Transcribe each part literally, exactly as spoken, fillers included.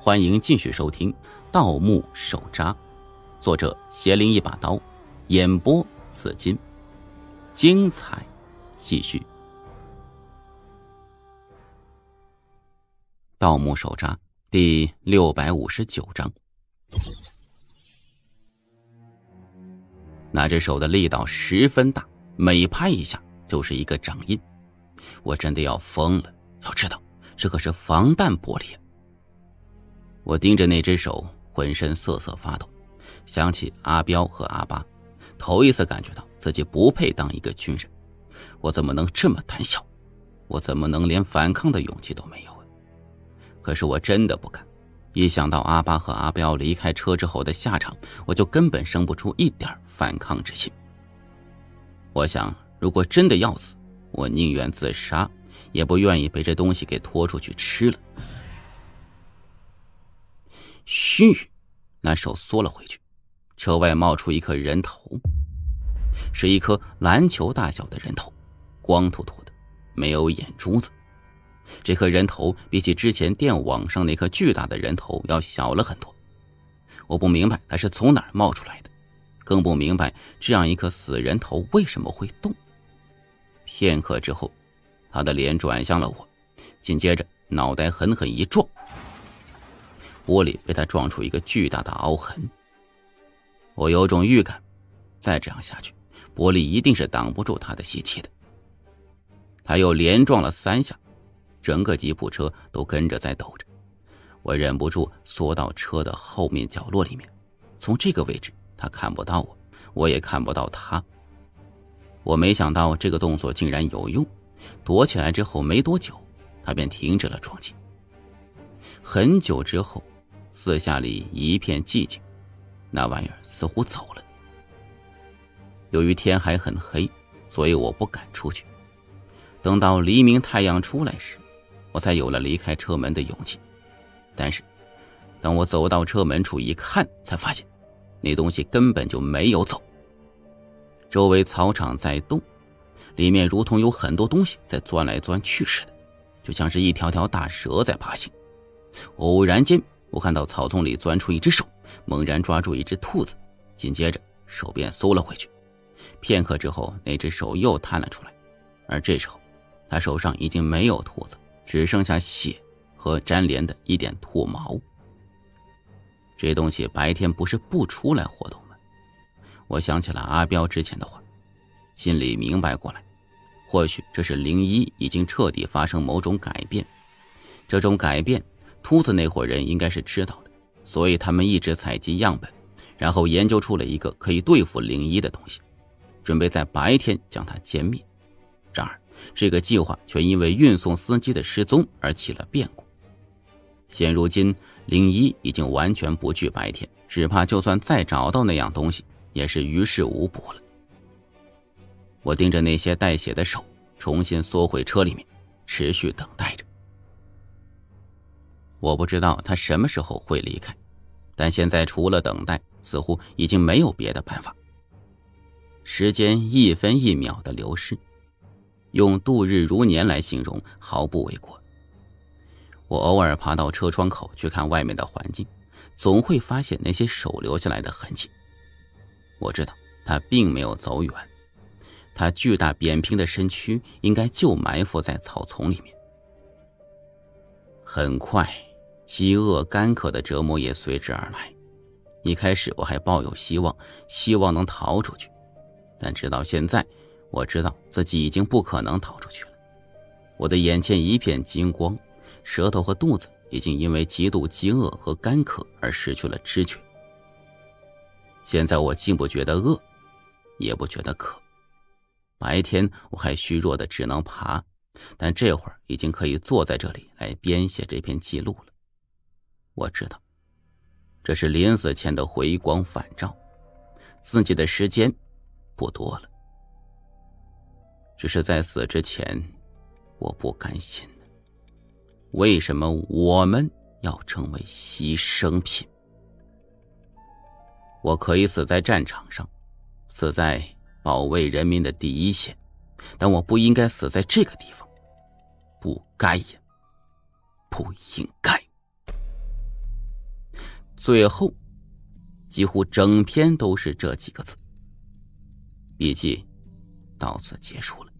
欢迎继续收听《盗墓手札》，作者邪灵一把刀，演播紫金，精彩继续。《盗墓手札》第六百五十九章。那只手的力道十分大，每拍一下就是一个掌印，我真的要疯了。要知道这可是防弹玻璃。我盯着那只手，浑身瑟瑟发抖，想起阿彪和阿巴，头一次感觉到自己不配当一个军人。我怎么能这么胆小？我怎么能连反抗的勇气都没有啊？可是我真的不敢，一想到阿巴和阿彪离开车之后的下场，我就根本生不出一点反抗之心。我想，如果真的要死，我宁愿自杀，也不愿意被这东西给拖出去吃了。嘘，那手缩了回去，车外冒出一颗人头，是一颗篮球大小的人头，光秃秃的，没有眼珠子。这颗人头比起之前电网上那颗巨大的人头要小了很多。我不明白它是从哪儿冒出来的，更不明白这样一颗死人头为什么会动。片刻之后，他的脸转向了我，紧接着脑袋狠狠一撞，玻璃被他撞出一个巨大的凹痕。我有种预感，再这样下去，玻璃一定是挡不住他的袭击的。他又连撞了三下，整个吉普车都跟着在抖着。我忍不住缩到车的后面角落里面，从这个位置他看不到我，我也看不到他。我没想到这个动作竟然有用，躲起来之后没多久，他便停止了撞击。很久之后，四下里一片寂静，那玩意儿似乎走了。由于天还很黑，所以我不敢出去。等到黎明太阳出来时，我才有了离开车门的勇气。但是当我走到车门处一看，才发现那东西根本就没有走。周围草场在动，里面如同有很多东西在钻来钻去似的，就像是一条条大蛇在爬行。偶然间，我看到草丛里钻出一只手，猛然抓住一只兔子，紧接着手便缩了回去。片刻之后，那只手又探了出来，而这时候他手上已经没有兔子，只剩下血和粘连的一点兔毛。这东西白天不是不出来活动吗？我想起了阿彪之前的话，心里明白过来，或许这是灵一已经彻底发生某种改变。这种改变秃子那伙人应该是知道的，所以他们一直采集样本，然后研究出了一个可以对付灵一的东西，准备在白天将它歼灭。然而这个计划却因为运送司机的失踪而起了变故。现如今灵一已经完全不惧白天，只怕就算再找到那样东西也是于事无补了。我盯着那些带血的手，重新缩回车里面，持续等待着。我不知道他什么时候会离开，但现在除了等待，似乎已经没有别的办法。时间一分一秒的流逝，用度日如年来形容毫不为过。我偶尔爬到车窗口去看外面的环境，总会发现那些手留下来的痕迹。我知道他并没有走远，他巨大扁平的身躯应该就埋伏在草丛里面。很快，饥饿干渴的折磨也随之而来。一开始我还抱有希望，希望能逃出去，但直到现在，我知道自己已经不可能逃出去了。我的眼前一片金光，舌头和肚子已经因为极度饥饿和干渴而失去了知觉。现在我既不觉得饿，也不觉得渴。白天我还虚弱的只能爬，但这会儿已经可以坐在这里来编写这篇记录了。我知道，这是临死前的回光返照，自己的时间不多了。只是在死之前，我不甘心。为什么我们要成为牺牲品？我可以死在战场上，死在保卫人民的第一线，但我不应该死在这个地方。不该呀，不应该。 最后几乎整篇都是这几个字。笔记到此结束了。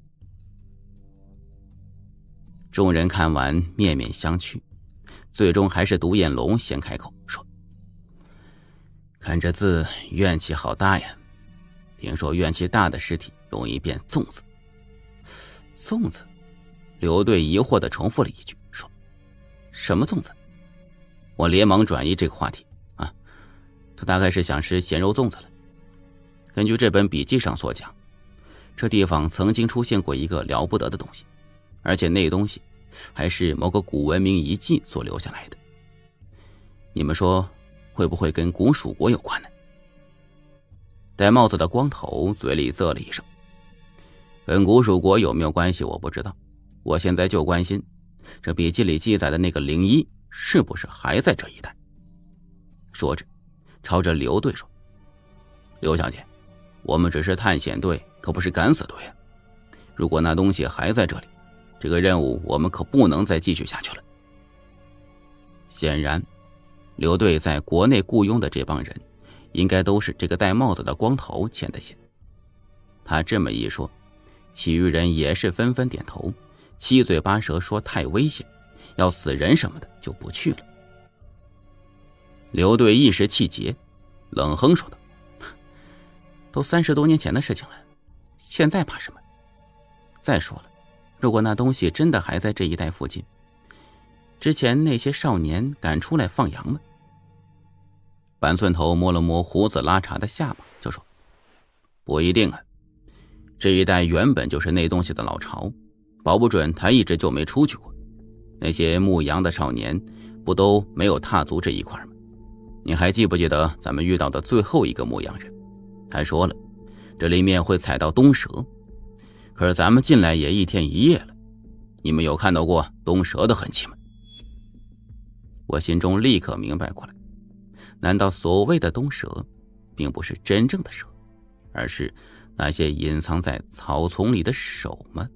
众人看完面面相觑，最终还是独眼龙先开口说：看这字怨气好大呀，听说怨气大的尸体容易变粽子。粽子？刘队疑惑地重复了一句，说：什么粽子？我连忙转移这个话题。啊，他大概是想吃咸肉粽子了。根据这本笔记上所讲，这地方曾经出现过一个了不得的东西，而且那东西还是某个古文明遗迹所留下来的。你们说会不会跟古蜀国有关呢？戴帽子的光头嘴里啧了一声：跟古蜀国有没有关系我不知道，我现在就关心这笔记里记载的那个灵医是不是还在这一带。说着朝着刘队说：刘小姐，我们只是探险队，可不是敢死队啊！如果那东西还在这里，这个任务我们可不能再继续下去了。显然刘队在国内雇佣的这帮人应该都是这个戴帽子的光头牵的线。他这么一说，其余人也是纷纷点头，七嘴八舌说太危险，要死人什么的就不去了。刘队一时气结，冷哼说道：都三十多年前的事情了，现在怕什么？再说了，如果那东西真的还在这一带附近，之前那些少年敢出来放羊吗？板寸头摸了摸胡子拉碴的下巴，就说：不一定啊，这一带原本就是那东西的老巢，保不准他一直就没出去过。那些牧羊的少年不都没有踏足这一块吗？你还记不记得咱们遇到的最后一个牧羊人？他说了，这里面会踩到东蛇，可是咱们进来也一天一夜了，你们有看到过东蛇的痕迹吗？我心中立刻明白过来，难道所谓的东蛇并不是真正的蛇，而是那些隐藏在草丛里的手吗？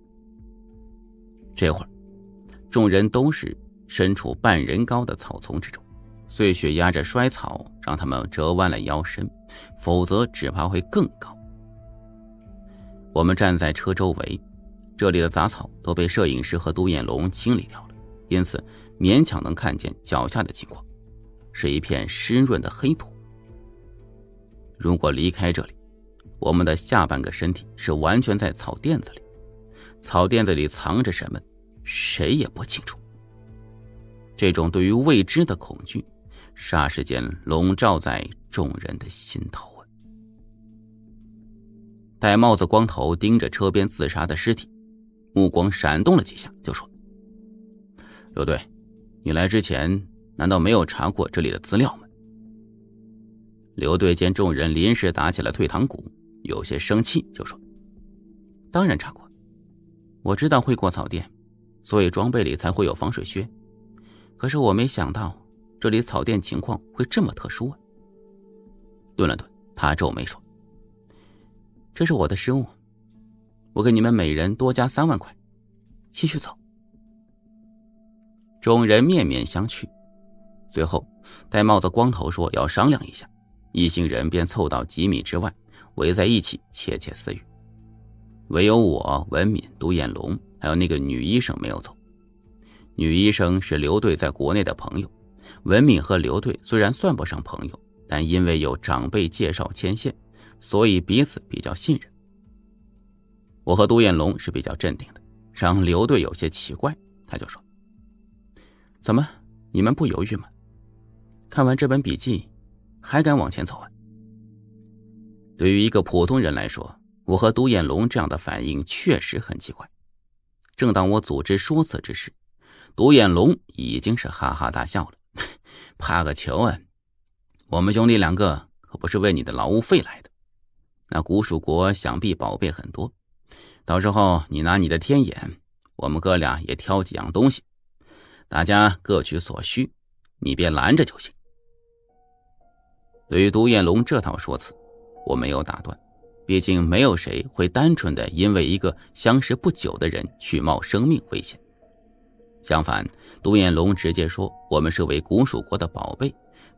这会儿众人都是身处半人高的草丛之中，碎雪压着衰草，让他们折弯了腰身，否则只怕会更高。我们站在车周围，这里的杂草都被摄影师和独眼龙清理掉了，因此勉强能看见脚下的情况，是一片湿润的黑土。如果离开这里，我们的下半个身体是完全在草甸子里，草甸子里藏着什么，谁也不清楚。这种对于未知的恐惧霎时间笼罩在众人的心头啊！戴帽子光头盯着车边自杀的尸体，目光闪动了几下，就说：刘队，你来之前难道没有查过这里的资料吗？刘队见众人临时打起了退堂鼓，有些生气，就说：当然查过，我知道会过草甸，所以装备里才会有防水靴，可是我没想到这里草甸情况会这么特殊啊。顿了顿，他皱眉说：这是我的失误，我给你们每人多加三万块，继续走。众人面面相觑，最后戴帽子光头说要商量一下，一行人便凑到几米之外，围在一起窃窃私语。唯有我、文敏、独眼龙还有那个女医生没有走。女医生是刘队在国内的朋友，文敏和刘队虽然算不上朋友，但因为有长辈介绍牵线，所以彼此比较信任。我和独眼龙是比较镇定的，让刘队有些奇怪，他就说：怎么，你们不犹豫吗？看完这本笔记还敢往前走啊？对于一个普通人来说，我和独眼龙这样的反应确实很奇怪。正当我组织说辞之时，独眼龙已经是哈哈大笑了。怕个球啊，我们兄弟两个可不是为你的劳务费来的，那古蜀国想必宝贝很多，到时候你拿你的天眼，我们哥俩也挑几样东西，大家各取所需，你别拦着就行。对于独眼龙这套说辞，我没有打断，毕竟没有谁会单纯的因为一个相识不久的人去冒生命危险。相反，独眼龙直接说我们是为古蜀国的宝贝，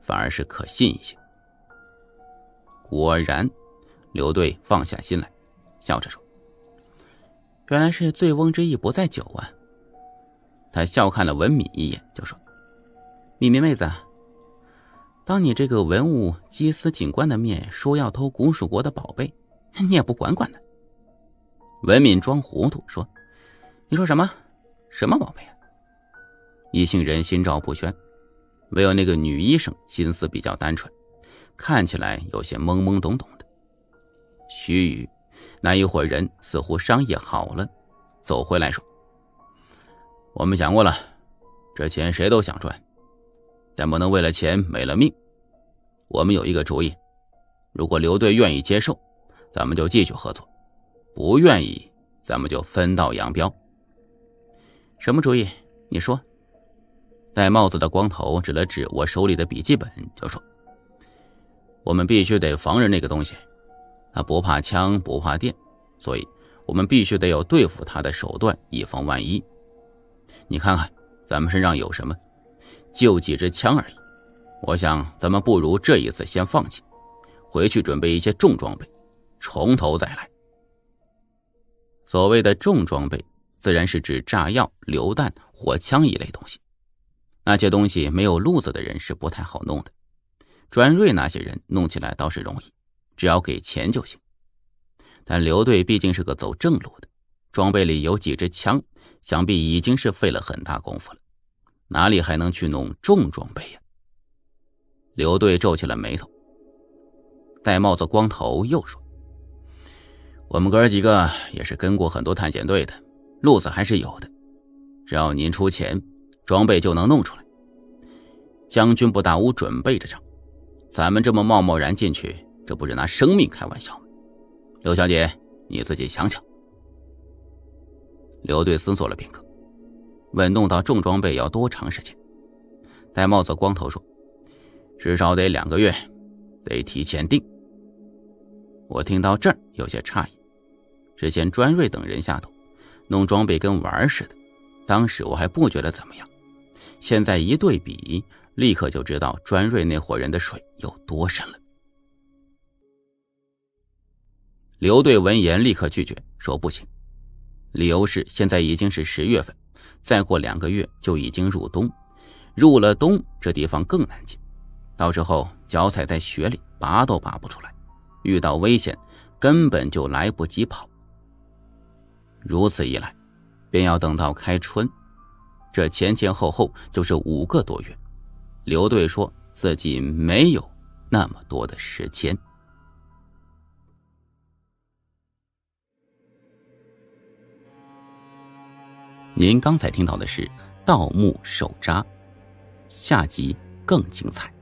反而是可信一些。果然，刘队放下心来，笑着说：“原来是醉翁之意不在酒啊。”他笑看了文敏一眼，就说：“敏敏妹子，当你这个文物缉司警官的面说要偷古蜀国的宝贝，你也不管管呢？”文敏装糊涂说：“你说什么？什么宝贝啊？”一行人心照不宣，唯有那个女医生心思比较单纯，看起来有些懵懵懂懂的。须臾，那一伙人似乎商议好了，走回来说：“我们想过了，这钱谁都想赚，但不能为了钱没了命。我们有一个主意，如果刘队愿意接受，咱们就继续合作；不愿意，咱们就分道扬镳。”“什么主意？你说。”戴帽子的光头指了指我手里的笔记本，就说：“我们必须得防着那个东西，他不怕枪不怕电，所以我们必须得有对付他的手段，以防万一。你看看咱们身上有什么，就几支枪而已。我想咱们不如这一次先放弃，回去准备一些重装备，从头再来。”所谓的重装备自然是指炸药、榴弹、火枪一类东西。那些东西没有路子的人是不太好弄的，专瑞那些人弄起来倒是容易，只要给钱就行。但刘队毕竟是个走正路的，装备里有几支枪，想必已经是费了很大功夫了，哪里还能去弄重装备呀？刘队皱起了眉头。戴帽子光头又说：“我们哥几个也是跟过很多探险队的，路子还是有的，只要您出钱，装备就能弄出来。将军不大屋准备着仗，咱们这么贸贸然进去，这不是拿生命开玩笑吗？刘小姐，你自己想想。”刘队思索了片刻，问弄到重装备要多长时间。戴帽子光头说：“至少得两个月，得提前定。”我听到这儿有些诧异，之前专瑞等人下头弄装备跟玩似的，当时我还不觉得怎么样，现在一对比，立刻就知道专瑞那伙人的水有多深了。刘队闻言立刻拒绝，说不行，理由是现在已经是十月份，再过两个月就已经入冬，入了冬这地方更难进，到时候脚踩在雪里拔都拔不出来，遇到危险根本就来不及跑。如此一来，便要等到开春，这前前后后就是五个多月。刘队说自己没有那么多的时间。您刚才听到的是《盗墓手札》，下集更精彩。